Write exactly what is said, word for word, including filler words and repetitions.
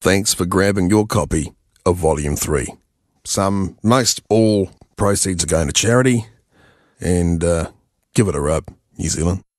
thanks for grabbing your copy of Volume three. Some, most, all proceeds are going to charity, and uh, give it a rub, New Zealand.